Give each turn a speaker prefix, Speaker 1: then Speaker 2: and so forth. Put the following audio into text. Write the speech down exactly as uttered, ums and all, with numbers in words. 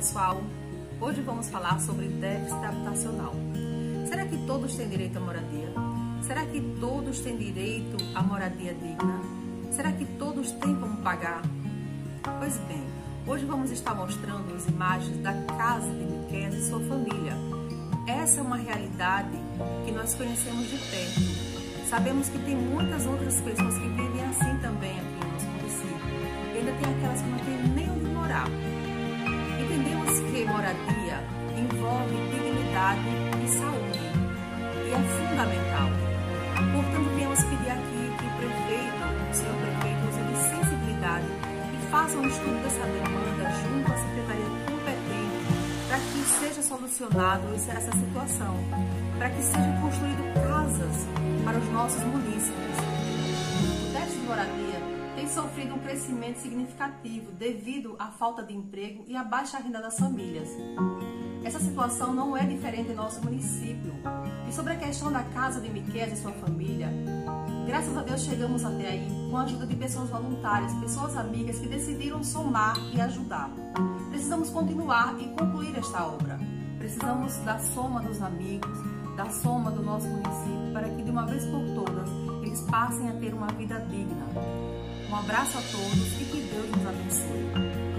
Speaker 1: pessoal, hoje vamos falar sobre déficit habitacional. Será que todos têm direito à moradia? Será que todos têm direito à moradia digna? Será que todos têm como pagar? Pois bem, hoje vamos estar mostrando as imagens da casa de Miqueias e sua família. Essa é uma realidade que nós conhecemos de perto. Sabemos que tem muitas outras pessoas que vivem assim também aqui no nosso município. E ainda tem aquelas que não têm nem onde morar. Entendemos que moradia envolve dignidade e saúde, e é fundamental. Portanto, viemos pedir aqui que o prefeito, o senhor prefeito, use de sensibilidade e faça um estudo dessa demanda junto à secretaria competente para que seja solucionado essa situação, para que sejam construídas casas para os nossos munícipes. O déficit de moradia tem sofrido um crescimento significativo devido à falta de emprego e à baixa renda das famílias. Essa situação não é diferente em nosso município. E sobre a questão da casa de Miqueias e sua família, graças a Deus chegamos até aí com a ajuda de pessoas voluntárias, pessoas amigas que decidiram somar e ajudar. Precisamos continuar e concluir esta obra. Precisamos da soma dos amigos, da soma do nosso município, para que de uma vez por todas eles passem a ter uma vida digna. Um abraço a todos e que Deus nos abençoe.